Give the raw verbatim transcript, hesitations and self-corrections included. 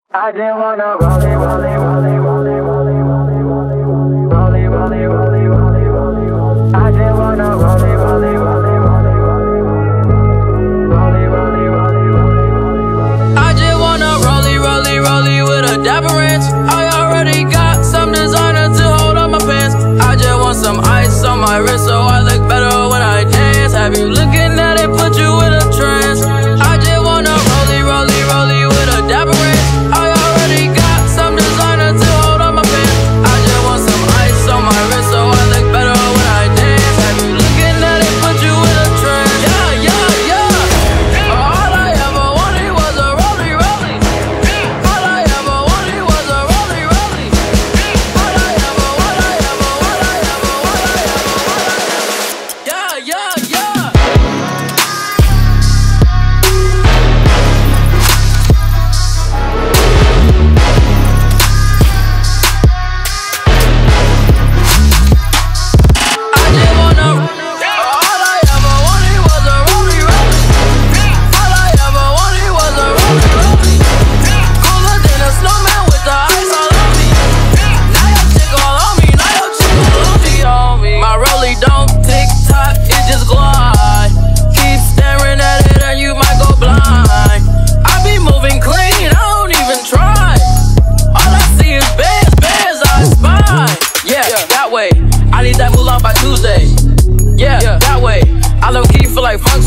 I just wanna roll it, roll it, roll it, roll it, roll it, roll it, roll it, roll it, roll it, roll it, roll it, roll it, roll it. I just wanna roll it, roll it, roll it, roll it, roll it, roll it, roll it, roll it, roll it, roll it. I just wanna roll it, roll it, roll it with a dapper ranch. I already got some designer to hold up my pants. I just want some ice on my wrist so I look better when I dance. Have you looking at it, put you in a trance. I just wanna roll it, roll it, roll it with a dapper ranch. I already got some designer to hold up my pants. I just want some ice on my wrist so I look better when I dance. Have you looking at it, put you in a trance. Yeah, yeah, yeah. All I ever wanted was a rollie, rollie. All I ever wanted was a rollie, rollie. All I ever, all I ever, all I ever, all I ever, all I ever. Yeah, yeah, yeah. I need that moolah by Tuesday. Yeah, yeah, that way. I low key feel like fun